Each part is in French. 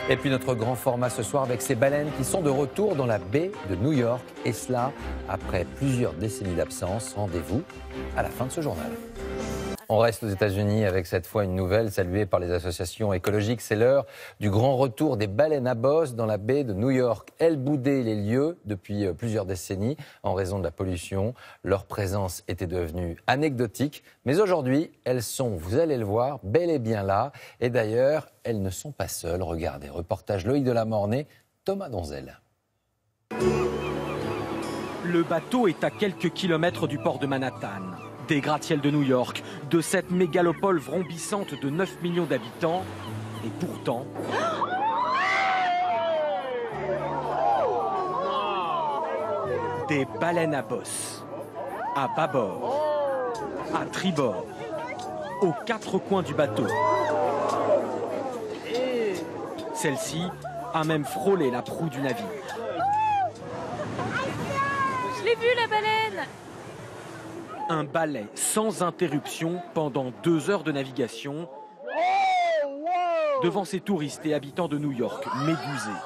Et puis notre grand format ce soir avec ces baleines qui sont de retour dans la baie de New York. Et cela après plusieurs décennies d'absence. Rendez-vous à la fin de ce journal. On reste aux États-Unis avec cette fois une nouvelle saluée par les associations écologiques. C'est l'heure du grand retour des baleines à bosse dans la baie de New York. Elles boudaient les lieux depuis plusieurs décennies en raison de la pollution. Leur présence était devenue anecdotique. Mais aujourd'hui, elles sont, vous allez le voir, bel et bien là. Et d'ailleurs, elles ne sont pas seules. Regardez, reportage Loïc Delamornay, Thomas Donzel. Le bateau est à quelques kilomètres du port de Manhattan. Des gratte-ciels de New York, de cette mégalopole vrombissante de 9 millions d'habitants. Et pourtant... des baleines à bosse. À bâbord, à tribord, aux quatre coins du bateau. Celle-ci a même frôlé la proue du navire. Je l'ai vue, la baleine! Un balai sans interruption pendant 2 heures de navigation devant ces touristes et habitants de New York médusés.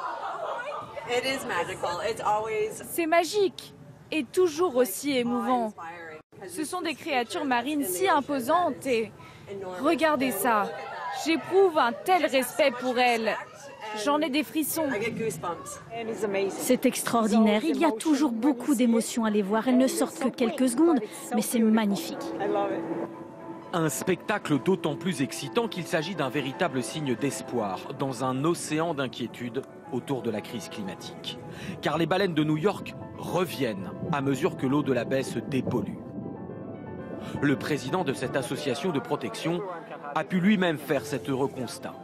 C'est magique et toujours aussi émouvant. Ce sont des créatures marines si imposantes et regardez ça. J'éprouve un tel respect pour elles. J'en ai des frissons. C'est extraordinaire. Il y a toujours beaucoup d'émotions à les voir. Elles ne sortent que quelques secondes, mais c'est magnifique. Un spectacle d'autant plus excitant qu'il s'agit d'un véritable signe d'espoir dans un océan d'inquiétude autour de la crise climatique. Car les baleines de New York reviennent à mesure que l'eau de la baie se dépollue. Le président de cette association de protection a pu lui-même faire cet heureux constat.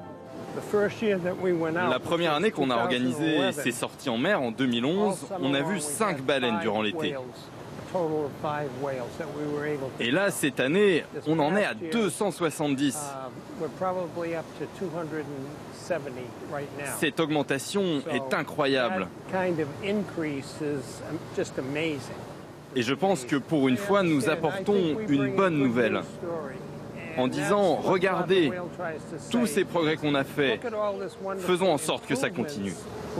La première année qu'on a organisé ces sorties en mer, en 2011, on a vu 5 baleines durant l'été. Et là, cette année, on en est à 270. Cette augmentation est incroyable. Et je pense que pour une fois, nous apportons une bonne nouvelle. En disant, regardez, tous ces progrès qu'on a faits, faisons en sorte que ça continue.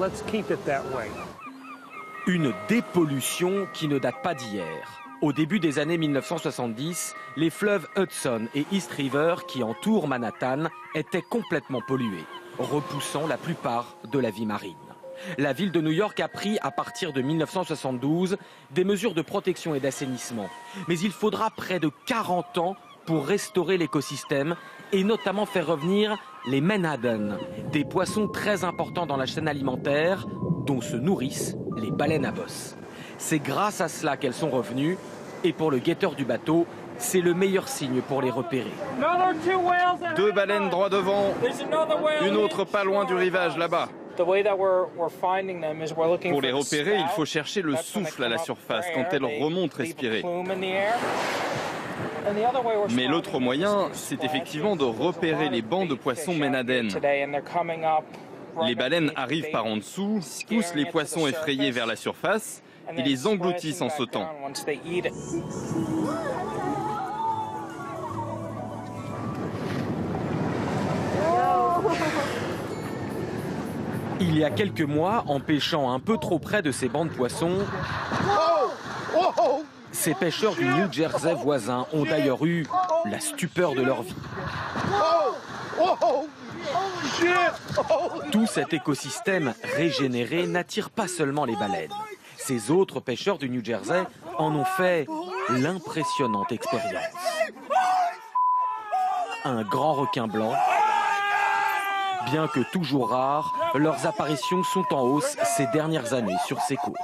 Une dépollution qui ne date pas d'hier. Au début des années 1970, les fleuves Hudson et East River qui entourent Manhattan étaient complètement pollués, repoussant la plupart de la vie marine. La ville de New York a pris, à partir de 1972, des mesures de protection et d'assainissement. Mais il faudra près de 40 ans pour restaurer l'écosystème et notamment faire revenir les menhaden, des poissons très importants dans la chaîne alimentaire dont se nourrissent les baleines à bosse. C'est grâce à cela qu'elles sont revenues et pour le guetteur du bateau, c'est le meilleur signe pour les repérer. 2 baleines droit devant, une autre pas loin du rivage là-bas. Pour les repérer, il faut chercher le souffle à la surface quand elles remontent respirer. Mais l'autre moyen, c'est effectivement de repérer les bancs de poissons menhaden. Les baleines arrivent par en dessous, poussent les poissons effrayés vers la surface et les engloutissent en sautant. Il y a quelques mois, en pêchant un peu trop près de ces bancs de poissons, ces pêcheurs du New Jersey voisin ont d'ailleurs eu la stupeur de leur vie. Tout cet écosystème régénéré n'attire pas seulement les baleines. Ces autres pêcheurs du New Jersey en ont fait l'impressionnante expérience. Un grand requin blanc. Bien que toujours rares, leurs apparitions sont en hausse ces dernières années sur ces côtes.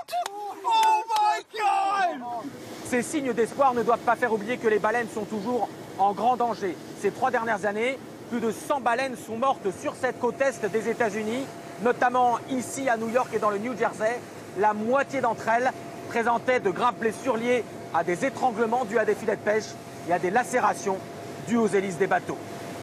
Ces signes d'espoir ne doivent pas faire oublier que les baleines sont toujours en grand danger. Ces 3 dernières années, plus de 100 baleines sont mortes sur cette côte est des États-Unis, notamment ici à New York et dans le New Jersey. La moitié d'entre elles présentaient de graves blessures liées à des étranglements dus à des filets de pêche et à des lacérations dues aux hélices des bateaux.